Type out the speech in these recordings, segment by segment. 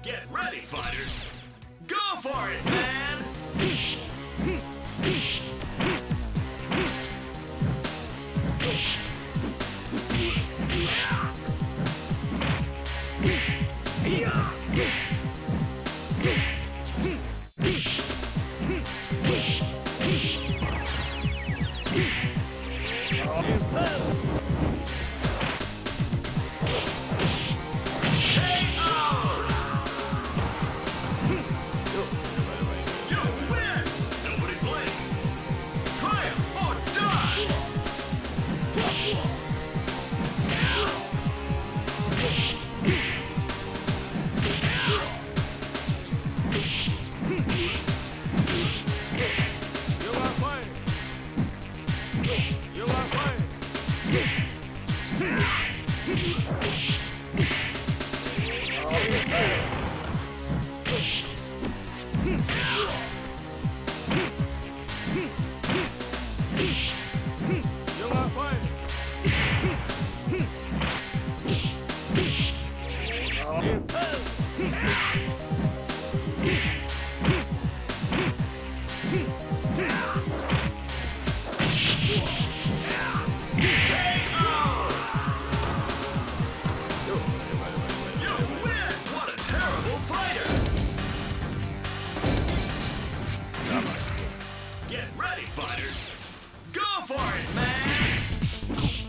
Get ready, fighters! Go for it, man! Get ready, fighters! Go for it, man!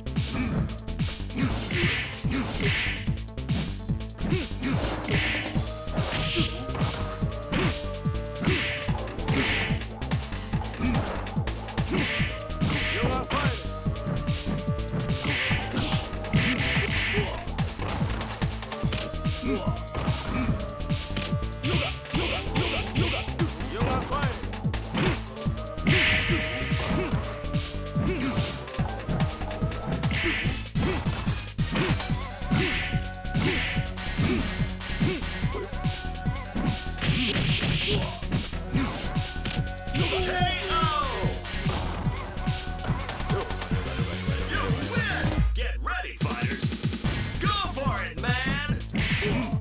Get ready, fighters! Go for it, man!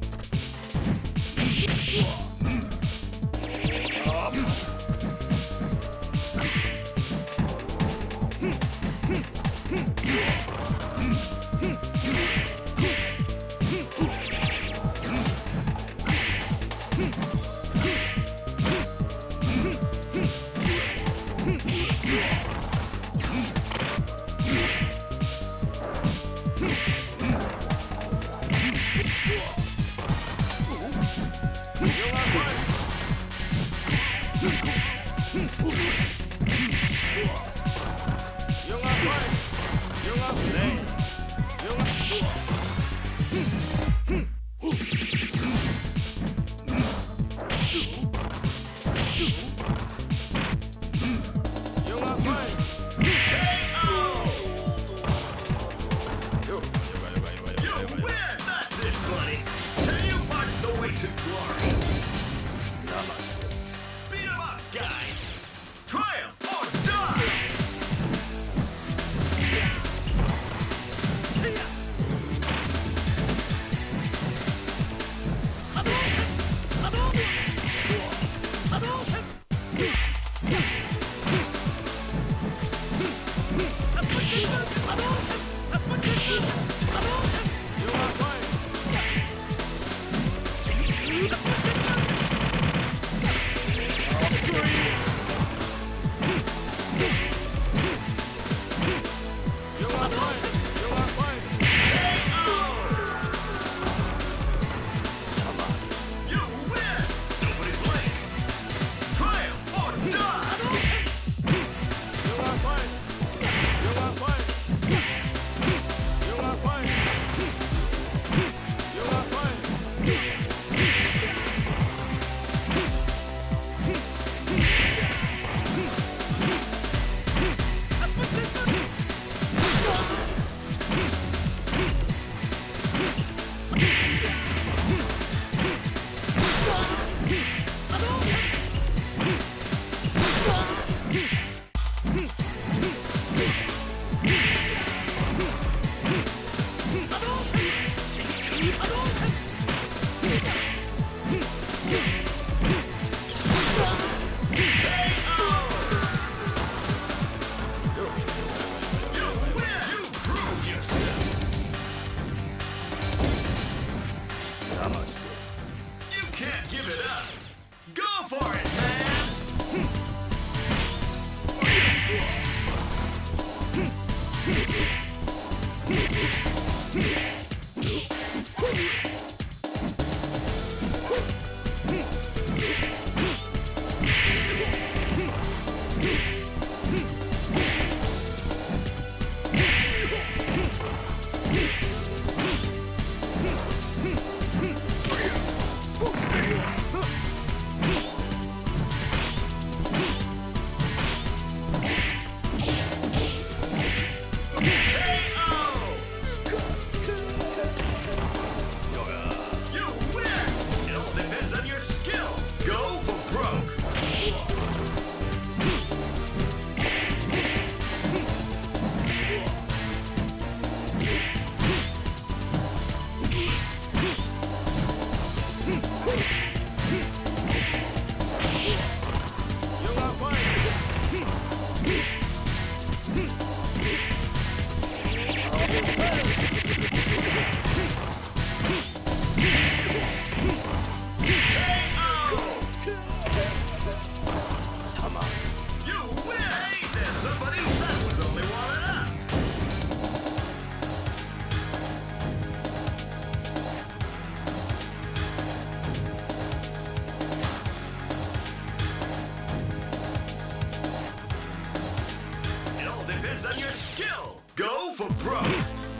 give it up. Go for it, man! Depends on your skill. Go for broke.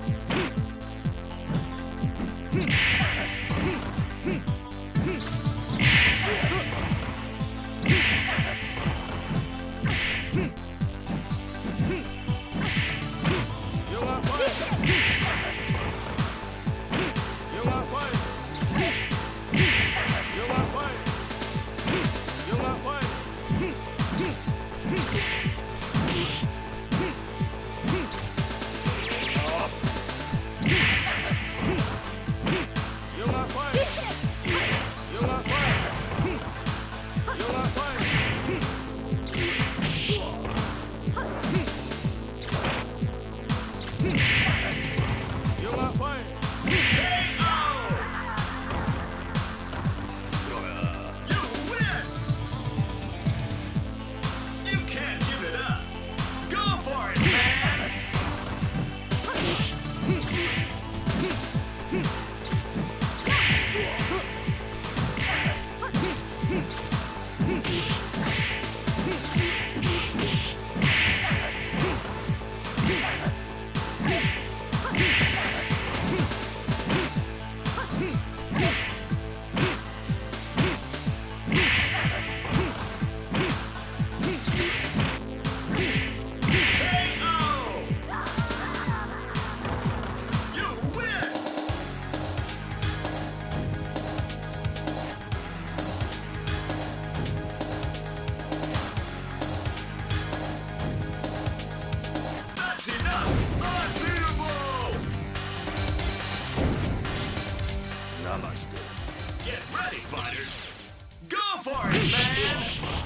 Get ready, fighters! Go for it, man!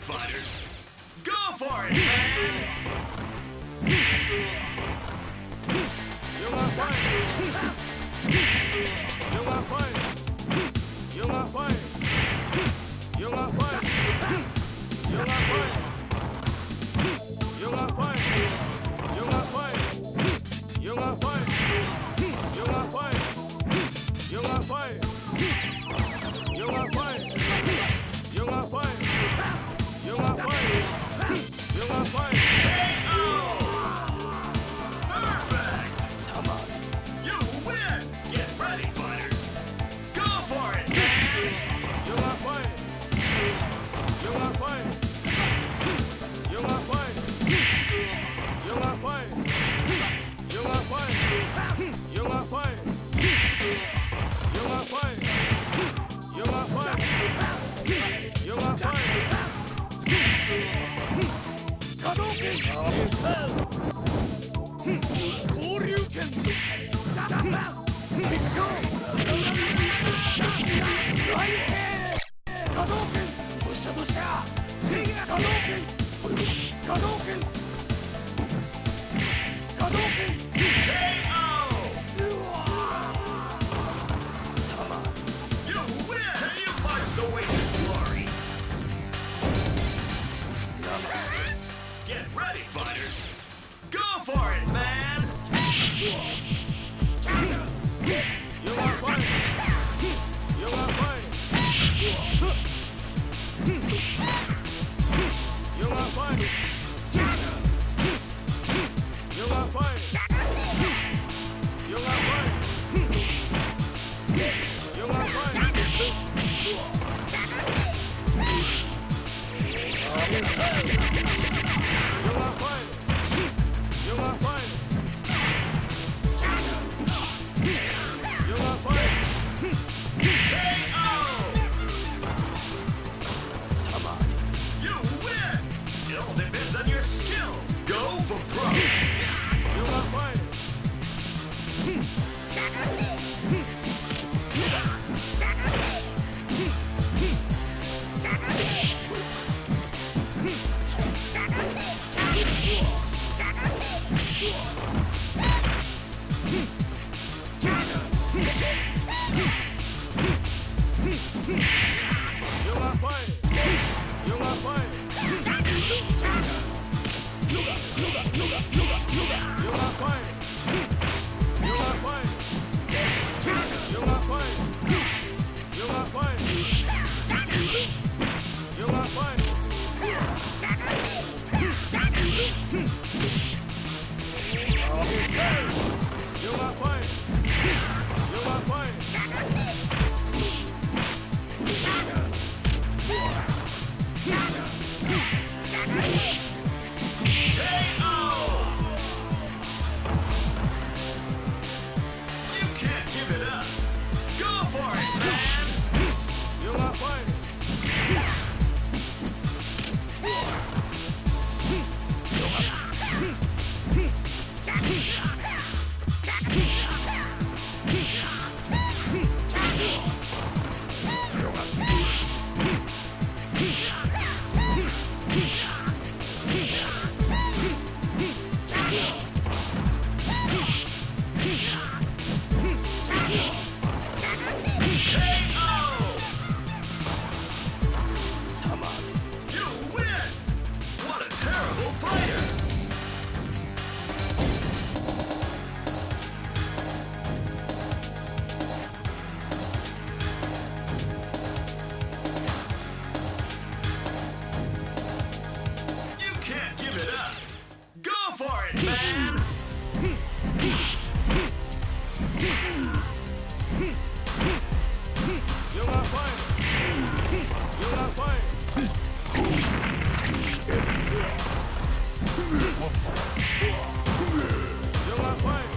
fighters. Go for it, man! You want fight? You want fight? You want fight? You want fight? You want fight? You want fight? You want fight? You want fight? You want fight? You want fight? You want fight? You want fight? You want fight? You want fight? Perfect! Come on. You win! Get ready, fighters! Go for it, man! You want fight? You want fight? You want fight? You want fight? You want fight? You want fight? You want fight? You want fight? You want fight? Hadouken! Koryuken! Hadouken! Pusha pusha! Hadouken! Hadouken! Hadouken! KO! Come on. You win! Can you punch the way to glory? Get ready, fighters! Go for it, man! You want fight? You want fight? You want fight? You want fight? You want fight? You want fight? You want fight? You want fight? You want fight? KO! Come on. You win! It all depends on your skill. Go for broke! You want fight? You want fight? You want fight? You want fight? You want fight? You want fight? You want fight? You want fight? You want fight? You can't give it up. Go for it, man! You want fight? Come on. You win! What a terrible fighter! You can't give it up. Go for it, man! You want fight? You want fight? You want fight?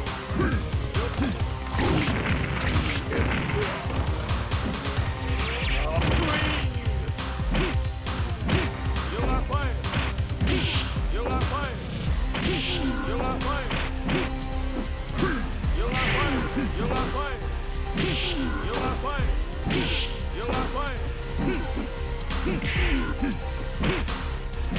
You want fight? You want fight? You want fight? You want fight? You want fight? You want fight? You want fight?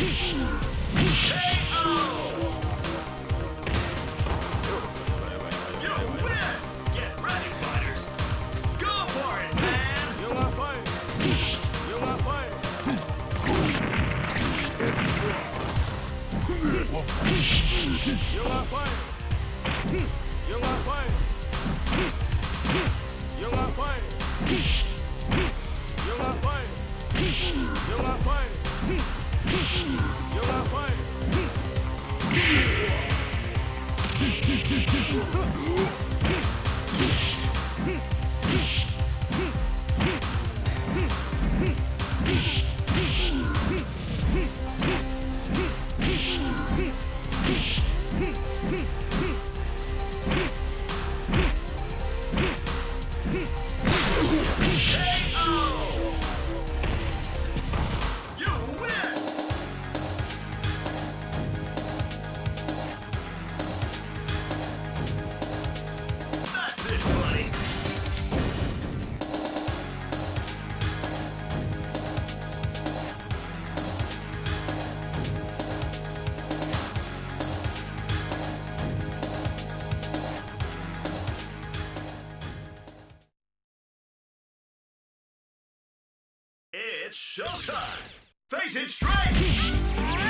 It's showtime! Face it straight!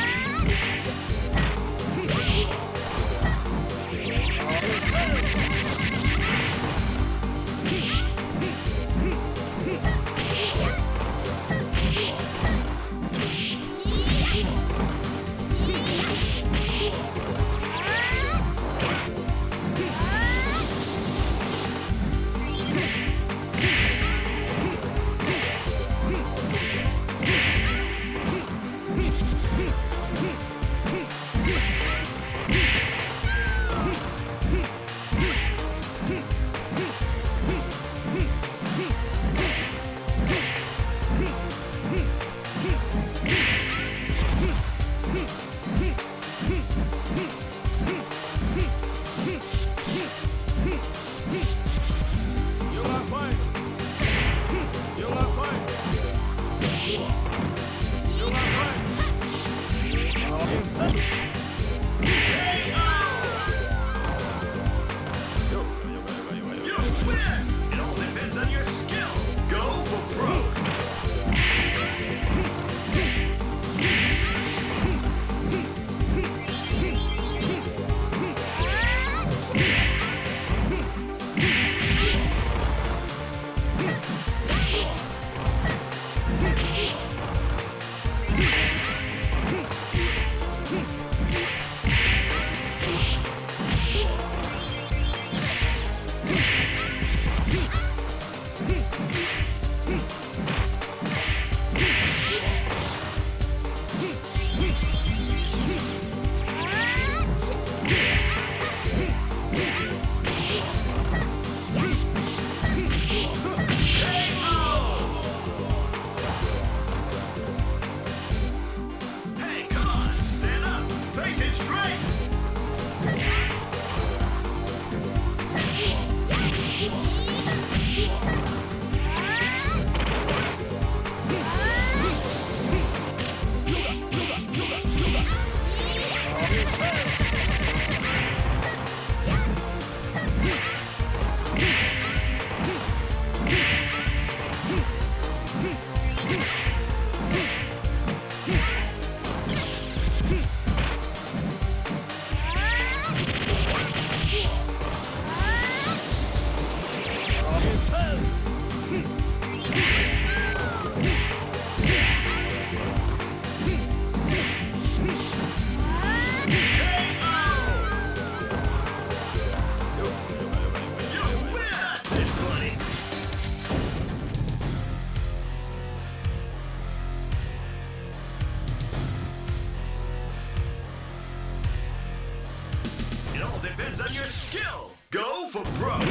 Depends on your skill. Go for broke.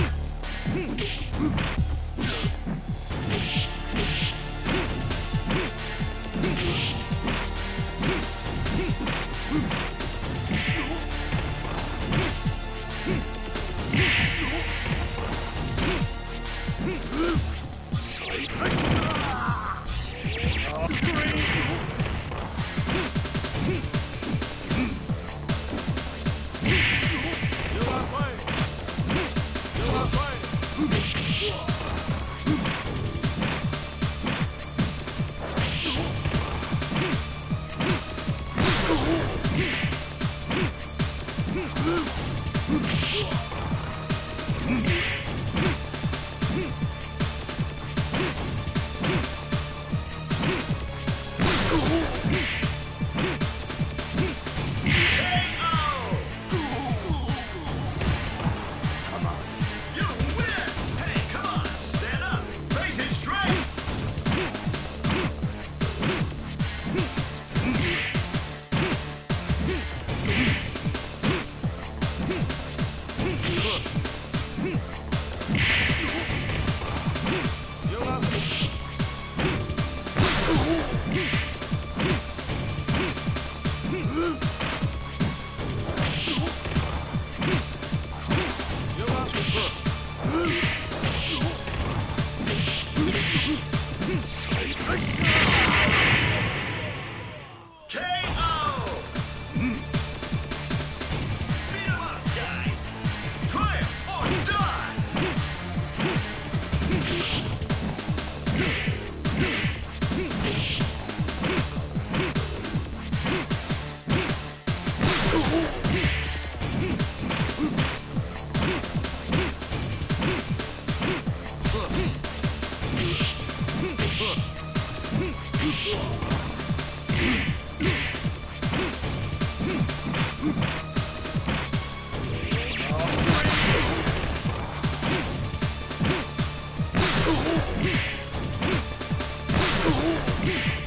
Yeah.